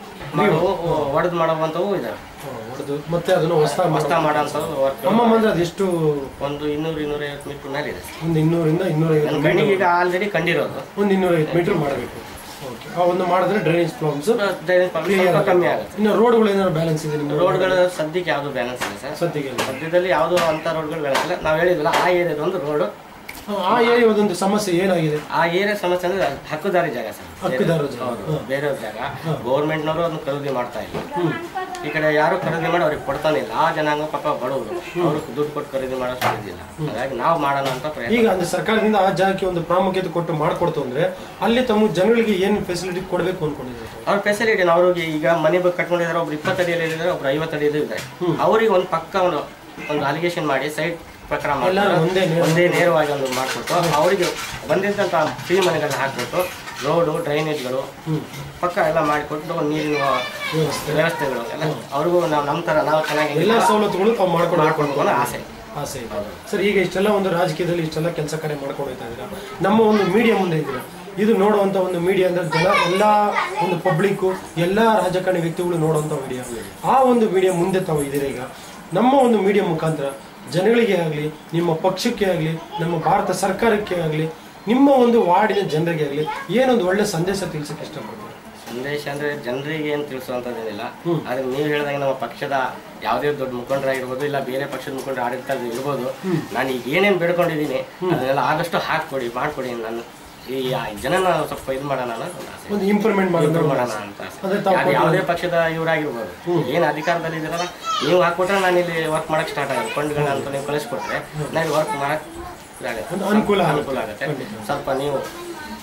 ಒಡೆದು ಮಾಡುವಂಥವು ಇದಾವೆ, ಮತ್ತೆ ಅದನ್ನು ಹೊಸ ಮಾಡೋಂಥದ್ದು ಎಷ್ಟು ಒಂದು 200-250 ಮೀಟರ್ ಮೇಲೆ ಇದೆ. ಒಂದು 200ರಿಂದ 250 ಕಣ್ಣಿಗೆ ಈಗ ಆಲ್ರೆಡಿ ಕಂಡಿರೋದು ಒಂದು 250 ಮೀಟರ್ ಮಾಡಬೇಕು. ಒಂದು ಮಾಡಿದ್ರೆ ಡ್ರೈನೇಜ್ ಪ್ರಾಬ್ಲಮ್ಸ್ ಕಮ್ಮಿ ಆಗುತ್ತೆ. ಇನ್ನು ರೋಡ್ಗಳು ಏನಾದ್ರು ಬ್ಯಾಲೆನ್ಸ್ ಇದೆ? ರೋಡ್ಗಳು ಸದ್ಯಕ್ಕೆ ಯಾವ್ದು ಬ್ಯಾಲೆನ್ಸ್ ಇಲ್ಲ ಸರ್. ಸದ್ಯದಲ್ಲಿ ಯಾವ್ದು ಅಂತ ರೋಡ್ಗಳು ಬ್ಯಾಲೆನ್ಸ್ ಇಲ್ಲ. ನಾವು ಹೇಳಿದ್ವಲ್ಲ, ಆ ಏರಿಯಾದ ಒಂದು ರೋಡ್, ಆ ಏರಿಯಾದೊಂದು ಸಮಸ್ಯೆ ಏನಾಗಿದೆ? ಆ ಏರಿಯಾ ಸಮಸ್ಯೆ ಅಂದ್ರೆ ಹಕ್ಕುದಾರಿ ಜಾಗ ಸರ್, ಬೇರೆಯವ್ರ ಜಾಗ. ಗೌರ್ಮೆಂಟ್ನವರು ಅದನ್ನ ಖರೀದಿ ಮಾಡ್ತಾ ಇಲ್ಲ. ಈ ಕಡೆ ಯಾರು ಖರೀದಿ ಮಾಡಿ ಅವ್ರಿಗೆ ಕೊಡ್ತಾನೆ ಇಲ್ಲ. ಆ ಜನಾಂಗ ಪಾಪ ಬಡವರು, ಅವ್ರಿಗೆ ದುಡ್ಡು ಕೊಟ್ಟು ಖರೀದಿ ಮಾಡೋಷ್ಟು ಇದಿಲ್ಲ. ಹಾಗಾಗಿ ನಾವು ಮಾಡೋಣ ಅಂತ ಪ್ರಯತ್ನ. ಈಗ ಅಂದ್ರೆ ಸರ್ಕಾರದಿಂದ ಆ ಜಾಗಕ್ಕೆ ಒಂದು ಪ್ರಾಮುಖ್ಯತೆ ಕೊಟ್ಟು ಮಾಡ್ಕೊಡ್ತು ಅಂದ್ರೆ ಅಲ್ಲಿ ತಮ್ಮ ಜನಗಳಿಗೆ ಏನ್ ಫೆಸಿಲಿಟಿ ಕೊಡಬೇಕು ಅನ್ಕೊಂಡಿದ್ದಾರೆ? ಅವ್ರ ಫೆಸಿಲಿಟಿ ಅವ್ರಿಗೆ ಈಗ ಮನೆ ಬಗ್ಗೆ ಕಟ್ಕೊಂಡಿದ್ದಾರೆ, ಒಬ್ರು 20 ಅಡಿಯಲ್ಲಿ ಇದ್ದಾರೆ, ಒಬ್ರು 50 ಅಡಿಯಲ್ಲಿ ಇದ್ದಾರೆ. ಅವ್ರಿಗೆ ಒಂದು ಪಕ್ಕ ಒಂದು ಅಲಿಗೇಷನ್ ಮಾಡಿ ಸೈಟ್ ಪ್ರಕಾರ ಒಂದೇ ನೇರವಾಗಿ ಒಂದು ಮಾಡಿಕೊಟ್ಟು ಅವರಿಗೆ ಬಂದಿದ್ದಂಥ ಫ್ರೀ ಮನೆಗಳನ್ನ ಹಾಕ್ಬಿಟ್ಟು ರೋಡು, ಡ್ರೈನೇಜ್ಗಳು ಪಕ್ಕ ಎಲ್ಲ ಮಾಡಿಕೊಟ್ಟು ನೀರಿನ ವ್ಯವಸ್ಥೆಗಳು ಎಲ್ಲ ಅವ್ರಿಗೂ ನಮ್ಮ ಥರ ನಾವು ಚೆನ್ನಾಗಿ ಎಲ್ಲ ಸವಲತ್ತುಗಳು ತಾವು ಮಾಡ್ಕೊಂಡು ಆಸೆ ಇದೆ ಸರ್. ಈಗ ಇಷ್ಟೆಲ್ಲ ಒಂದು ರಾಜಕೀಯದಲ್ಲಿ ಇಷ್ಟೆಲ್ಲ ಕೆಲಸ ಕಾರ್ಯ ಮಾಡ್ಕೊಂಡು ಹೋಗ್ತಾ ಇದ್ದೀರಾ, ನಮ್ಮ ಒಂದು ಮೀಡಿಯಾ ಮುಂದೆ ಇದ್ದೀರಾ. ಇದು ನೋಡುವಂಥ ಒಂದು ಮೀಡಿಯಾ ಅಂದ್ರೆ ಎಲ್ಲ ಒಂದು ಪಬ್ಲಿಕ್ಕು, ಎಲ್ಲ ರಾಜಕಾರಣಿ ವ್ಯಕ್ತಿಗಳು ನೋಡುವಂಥ ಮೀಡಿಯಾ. ಆ ಒಂದು ಮೀಡಿಯಾ ಮುಂದೆ ತಾವು ಇದ್ದೀರಾ. ಈಗ ನಮ್ಮ ಒಂದು ಮೀಡಿಯಾ ಮುಖಾಂತರ ಜನಗಳಿಗೆ ಆಗಲಿ, ನಿಮ್ಮ ಪಕ್ಷಕ್ಕೆ ಆಗಲಿ, ನಮ್ಮ ಭಾರತ ಸರ್ಕಾರಕ್ಕೆ ಆಗಲಿ, ನಿಮ್ಮ ಒಂದು ವಾರ್ಡಿನ ಜನರಿಗೆ ಆಗಲಿ ಏನೊಂದು ಒಳ್ಳೆ ಸಂದೇಶ ತಿಳಿಸಕ್ಕೆ ಇಷ್ಟಪಡ್ತೀವಿ? ಸಂದೇಶ ಅಂದ್ರೆ ಜನರಿಗೆ ಏನು ತಿಳಿಸುವಂಥದ್ದೇನಿಲ್ಲ. ಆದ್ರೆ ನೀವು ಹೇಳಿದಾಗ ನಮ್ಮ ಪಕ್ಷದ ಯಾವುದೇ ದೊಡ್ಡ ಮುಖಂಡರಾಗಿರ್ಬೋದು, ಇಲ್ಲ ಬೇರೆ ಪಕ್ಷದ ಮುಖಂಡರು ಆಡಳಿತ ಇರ್ಬೋದು, ನಾನು ಈಗ ಏನೇನು ಬೇಡ್ಕೊಂಡಿದ್ದೀನಿ ಅದನ್ನೆಲ್ಲ ಆದಷ್ಟು ಹಾಕ್ಕೊಡಿ, ಮಾಡ್ಕೊಡಿ. ನಾನು ಈ ಜನನ ಸ್ವಲ್ಪ ಇದು ಮಾಡೋಣ ಒಂದು ಇಂಪ್ರೂವ್ಮೆಂಟ್ ಮಾಡೋಣ ಅಂತ. ಯಾವುದೇ ಪಕ್ಷದ ಇವರಾಗಿರ್ಬೋದು, ಏನು ಅಧಿಕಾರದಲ್ಲಿ ಇದ್ದೀರಲ್ಲ, ನೀವು ಹಾಕ್ಕೊಟ್ರೆ ನಾನು ಇಲ್ಲಿ ವರ್ಕ್ ಮಾಡಕ್ ಸ್ಟಾರ್ಟ್ ಆಗುತ್ತೆ. ಫಂಡ್ಗಳನ್ನ ಅಂತ ನೀವು ಕಳಿಸ್ಕೊಟ್ರೆ ನಾನು ವರ್ಕ್ ಮಾಡಕ್ ಅನುಕೂಲ ಆಗುತ್ತೆ. ಸ್ವಲ್ಪ ನೀವು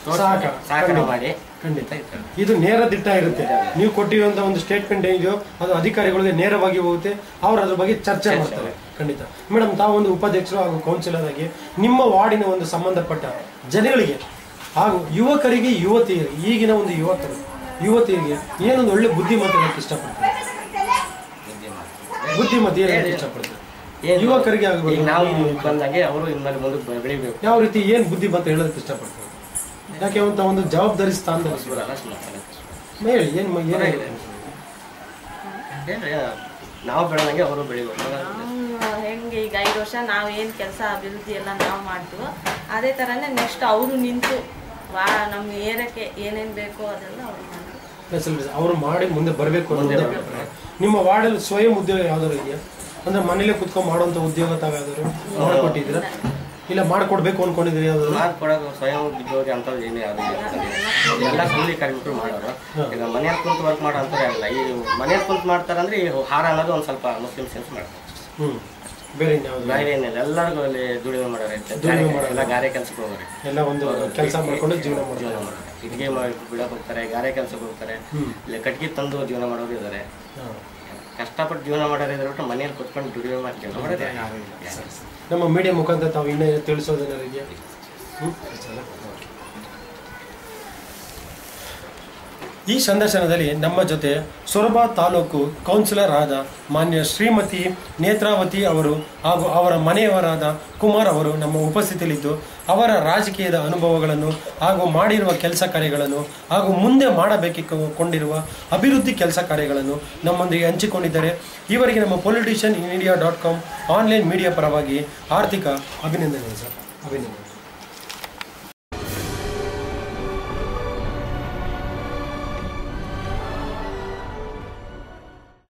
ಸಹಕಾರ ಮಾಡಿ ಖಂಡಿತ ಇದು ನೇರ ದಿಟ್ಟ ಇರುತ್ತೆ. ನೀವು ಕೊಟ್ಟಿರುವಂತ ಒಂದು ಸ್ಟೇಟ್ಮೆಂಟ್ ಏನಿದೆಯೋ ಅದು ಅಧಿಕಾರಿಗಳಿಗೆ ನೇರವಾಗಿ ಹೋಗುತ್ತೆ, ಅವ್ರು ಅದ್ರ ಬಗ್ಗೆ ಚರ್ಚೆ ಮಾಡ್ತಾರೆ. ಖಂಡಿತ ಮೇಡಮ್, ತಾವೊಂದು ಉಪಾಧ್ಯಕ್ಷರು ಹಾಗೂ ಕೌನ್ಸಿಲರ್ ಆಗಿ ನಿಮ್ಮ ವಾರ್ಡಿನ ಒಂದು ಸಂಬಂಧಪಟ್ಟ ಜನಗಳಿಗೆ ಹಾಗೂ ಯುವಕರಿಗೆ ಈಗಿನ ಒಂದು ಯುವತಿಯರಿಗೆ ಏನೊಂದು ಒಳ್ಳೆ ಬುದ್ಧಿಮತ್ತೆ ಹೇಳಕ್ಕೆ ಇಷ್ಟಪಡ್ತಾರೆ? ಬುದ್ಧಿಮತ್ತೆ ಹೇಳಕ್ಕೆ ಇಷ್ಟಪಡ್ತಾರೆ ಯುವಕರಿಗೆ ಆಗಬೇಕು. ನಾವು ಬಂದಾಗೆ ಅವರು ಇನ್ಮೇಲೆ ಮುಂದೆ ಬೆಳಿಬೇಕು. ಯಾವ ರೀತಿ ಏನ್ ಬುದ್ಧಿಮತ್ತೆ ಹೇಳೋದಕ್ಕೆ ಇಷ್ಟಪಡ್ತಾರೆ? ಯಾಕೆ ಅಂತ ಒಂದು ಜವಾಬ್ದಾರಿ ಸ್ಥಾನದಲ್ಲಿ ಹೇಳಿ. ನಾವು ಬೆಳೆದಂಗೆ ಅವರು ಬೆಳಿಬೇಕು. ಹೆಂಗೆ ಈಗ 5 ವರ್ಷ ನಾವು ಏನು ಕೆಲಸ ಅಭಿವೃದ್ಧಿ ಎಲ್ಲ ನಾವು ಮಾಡ್ತೀವೋ ಅದೇ ಥರನೇ ನೆಕ್ಸ್ಟ್ ಅವರು ನಿಂತು ನಮ್ಮ ಏರಿಯಾಕ್ಕೆ ಏನೇನು ಬೇಕೋ ಅದೆಲ್ಲ ಅವ್ರು ಮಾಡ್ತಾರೆ. ಅವರು ಮಾಡಿ ಮುಂದೆ ಬರಬೇಕು. ನಿಮ್ಮ ವಾರ್ಡಲ್ಲಿ ಸ್ವಯಂ ಉದ್ಯೋಗ ಯಾವ್ದಾದ್ರು ಇದೆಯಾ? ಅಂದ್ರೆ ಮನೇಲೆ ಕುತ್ಕೊಂಡು ಮಾಡುವಂತ ಉದ್ಯೋಗ ತಾವ್ಯಾವ್ದಾದ್ರು ಮಾಡ್ಕೊಟ್ಟಿದ್ದೀರಾ? ಇಲ್ಲ ಮಾಡ್ಕೊಡ್ಬೇಕು ಅನ್ಕೊಂಡಿದ್ರಿ? ಯಾವ್ದು ಮಾಡ್ಕೊಡೋದು ಸ್ವಯಂ ಉದ್ಯೋಗ ಅಂತವ್ರು ಏನು ಯಾವ್ದು ಎಲ್ಲ ಕೂಲಿ ಕಾರ್ಮಿಕರು ಮಾಡೋರು. ಈಗ ಮನೆಯಲ್ಲಿ ಕುಂತು ವರ್ಕ್ ಮಾಡೋ ಅಂತ ಆಗಿಲ್ಲ. ಈ ಮನೆಯಲ್ಲಿ ಕುಂತು ಮಾಡ್ತಾರಂದ್ರೆ ಈ ಹಾರ ಅನ್ನೋದು ಒಂದು ಸ್ವಲ್ಪ ಮುಸ್ಲಿಮ್ ಸೆನ್ಸ್ ಮಾಡ್ತಾರೆ. ಬೇರೆ ಏನಿಲ್ಲ, ಎಲ್ಲರಿಗೂ ಅಲ್ಲಿ ದುಡಿಮೆ ಮಾಡೋರು ಎಲ್ಲ ಗಾರೆ ಕೆಲ್ಸಕ್ಕೆ ಹೋಗೋರು. ಎಲ್ಲ ಒಂದು ಕೆಲಸ ಮಾಡ್ಕೊಂಡು ಜೀವನ ಮಾಡ್ತಾರೆ. ಇಟ್ಗೆ ಬಿಡಕ್ಕೆ ಹೋಗ್ತಾರೆ, ಗಾರೆ ಕೆಲ್ಸಕ್ಕೆ ಹೋಗ್ತಾರೆ, ಇಲ್ಲ ಕಟ್ಗೆ ತಂದು ಜೀವನ ಮಾಡೋರು ಇದ್ದಾರೆ. ಕಷ್ಟಪಟ್ಟು ಜೀವನ ಮಾಡೋರು ಇದ್ರೆ ಬಿಟ್ಟು ಮನೆಯಲ್ಲಿ ಕುತ್ಕೊಂಡು ದುಡಿಮೆ ಮಾಡಿ ಜೀವನ ಮಾಡೋದೇ. ನಮ್ಮ ಮೀಡಿಯಾ ಮುಖಾಂತರ ತಾವು ಇನ್ನೇ ತಿಳಿಸೋದೇನಾರಿದೆಯಾ? ಈ ಸಂದರ್ಶನದಲ್ಲಿ ನಮ್ಮ ಜೊತೆ ಸೊರಬ ತಾಲೂಕು ಕೌನ್ಸಿಲರ್ ಆದ ಮಾನ್ಯ ಶ್ರೀಮತಿ ನೇತ್ರಾವತಿ ಅವರು ಹಾಗೂ ಅವರ ಮನೆಯವರಾದ ಕುಮಾರ್ ಅವರು ನಮ್ಮ ಉಪಸ್ಥಿತಿಯಲ್ಲಿದ್ದು ಅವರ ರಾಜಕೀಯದ ಅನುಭವಗಳನ್ನು ಹಾಗೂ ಮಾಡಿರುವ ಕೆಲಸ ಕಾರ್ಯಗಳನ್ನು ಹಾಗೂ ಮುಂದೆ ಮಾಡಬೇಕಿಕೊಂಡಿರುವ ಅಭಿವೃದ್ಧಿ ಕೆಲಸ ಕಾರ್ಯಗಳನ್ನು ನಮ್ಮೊಂದಿಗೆ ಹಂಚಿಕೊಂಡಿದ್ದಾರೆ. ಇವರಿಗೆ ನಮ್ಮ politicianindia.com ಆನ್ಲೈನ್ ಮೀಡಿಯಾ ಪರವಾಗಿ ಆರ್ಥಿಕ ಅಭಿನಂದನೆ ಸರ್. ಅಭಿನಂದನೆ.